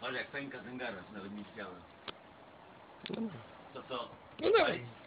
Ale jak pęka ten garaż na Wymiśliałem. No. To co? No dawaj.